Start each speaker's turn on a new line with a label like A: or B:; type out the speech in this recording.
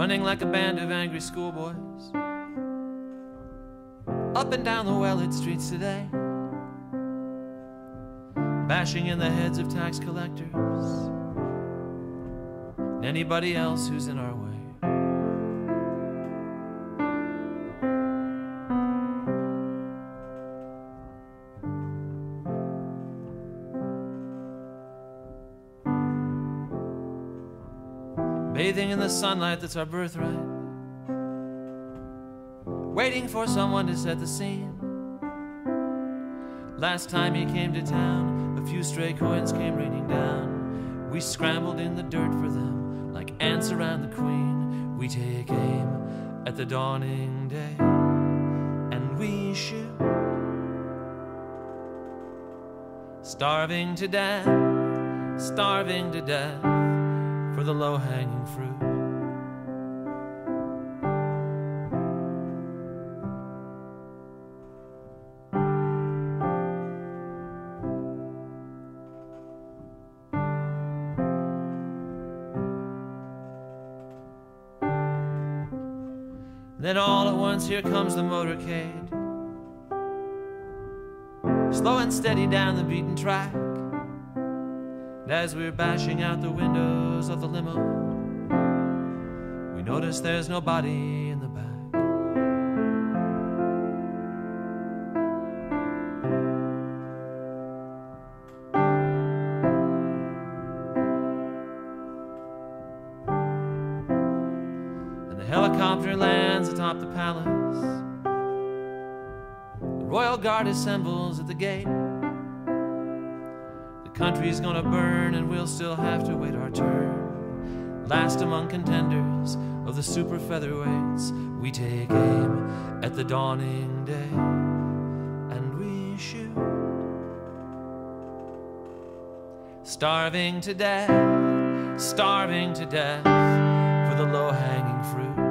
A: running like a band of angry schoolboys up and down the well-lit streets today, bashing in the heads of tax collectors and anybody else who's in our way. Bathing in the sunlight that's our birthright, waiting for someone to set the scene. Last time he came to town, a few stray coins came raining down. We scrambled in the dirt for them, like ants around the queen. We take aim at the dawning day, and we shoot. Starving to death, starving to death, for the low-hanging fruit. Then all at once here comes the motorcade, slow and steady down the beaten track. And as we're bashing out the windows of the limo, we notice there's nobody in the back. And the helicopter lands atop the palace. The royal guard assembles at the gate. The country's gonna burn and we'll still have to wait our turn. Last among contenders of the super featherweights, we take aim at the dawning day, and we shoot. Starving to death for the low-hanging fruit.